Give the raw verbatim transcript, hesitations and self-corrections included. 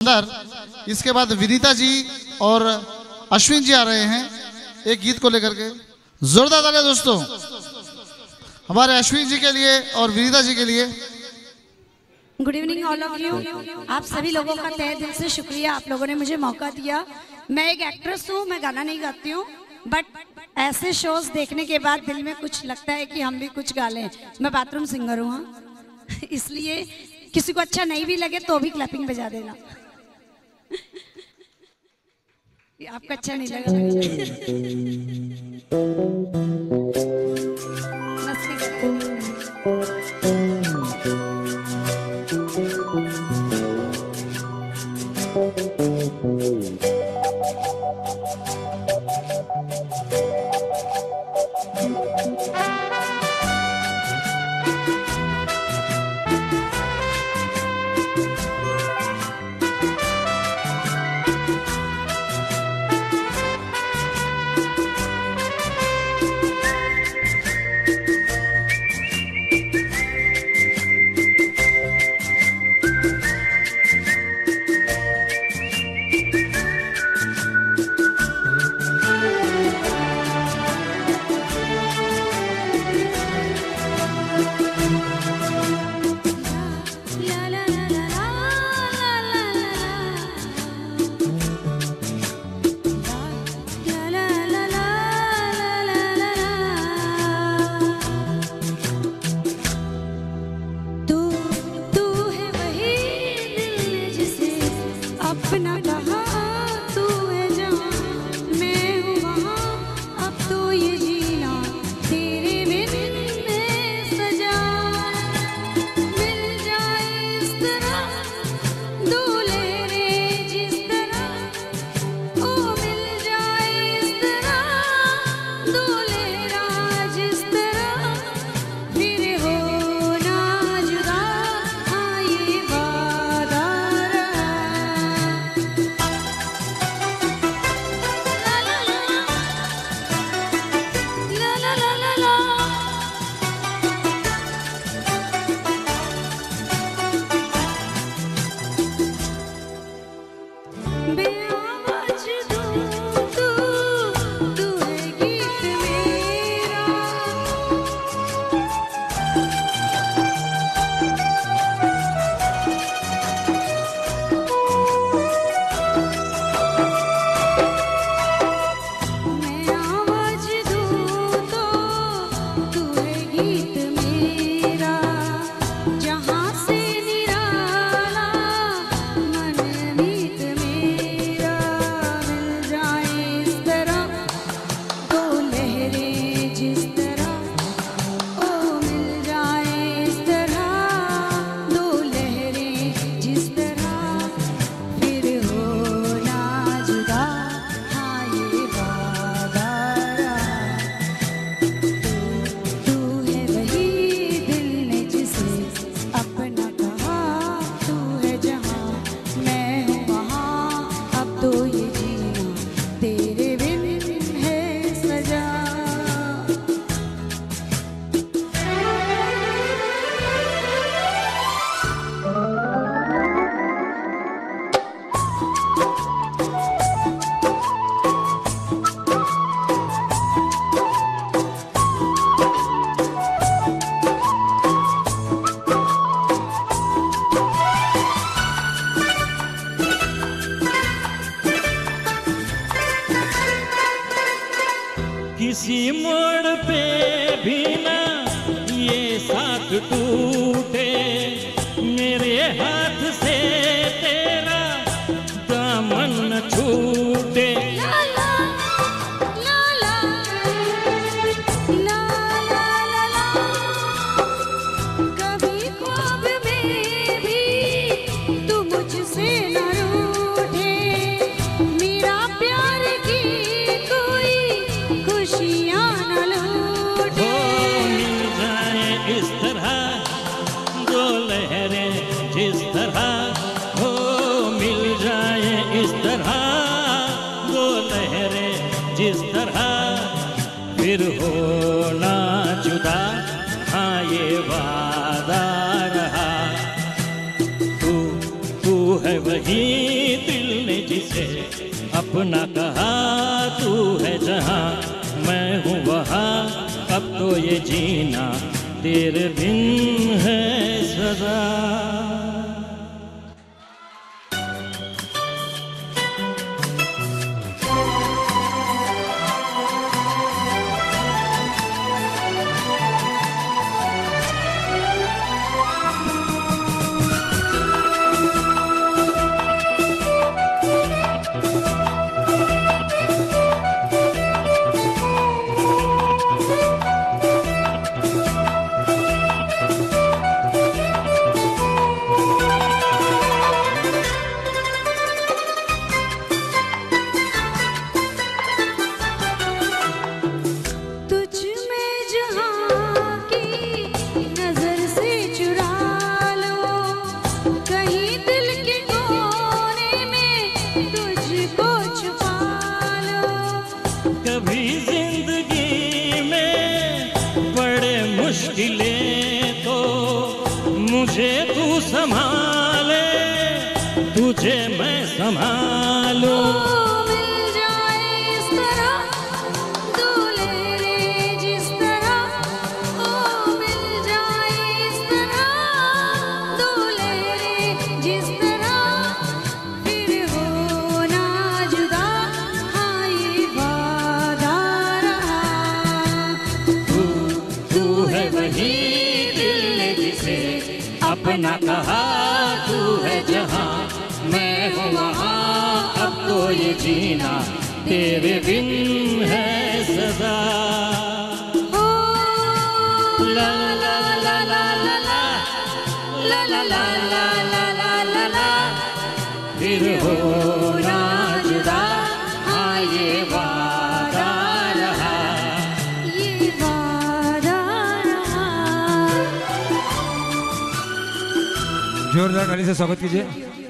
अंदर। इसके बाद विनीता जी और अश्विन जी आ रहे हैं एक गीत को लेकर के। जोरदार तालियां दोस्तों हमारे अश्विन जी के लिए और विनीता जी के लिए। Good evening all of you. आप सभी लोगों का तहे दिल से शुक्रिया, आप लोगों ने मुझे मौका दिया। मैं एक एक्ट्रेस हूँ, मैं गाना नहीं गाती हूँ, बट ऐसे शोज देखने के बाद दिल में कुछ लगता है कि हम भी कुछ गा लें। मैं बाथरूम सिंगर हूँ, इसलिए किसी को अच्छा नहीं भी लगे तो भी क्लैपिंग बजा देना। आपको अच्छा नहीं लगा किसी मोड़ पे भी ना ये साथ टूटे, मेरे हाथ से तेरा दामन न छूटे। ला ला ला ला ला ला ला ला। कभी ख्वाब में भी तू मुझसे न रूठे, मेरा प्यार की कोई खुशियाँ न लूटे। मिल जाए इस तरह दो लहरें जिस तरह, हो मिल जाए इस तरह दो लहरें जिस तरह, फिर होना जुदा हाँ ये वादा रहा। तू तू है वही जिसे अपना कहा, तू है जहाँ मैं हूँ वहाँ, अब तो ये जीना तेरे बिन है सदा। कभी जिंदगी में बड़े मुश्किलें तो मुझे तू संभाले, तुझे मैं संभालूं। मिल जाए इस तरह दूल्हे रे जिस तरह, ओ मिल जाए इस तरह दूल्हे रे जिस तरह, फिर हो ना जुदा, हाँ ये वादा रहा। तू तू है वही दिल ने जिसे अपना कहा, तू है जहाँ मैं हूँ वहाँ, अब तो ये जीना तेरे बिन है सदा। ओ ला ला ला ला ला ला ला ला ला ला ला ला ला, फिर हो ना जुदा, हाँ ये वादा रहा। ये वादा रहा। जोरदार ताली से स्वागत कीजिए।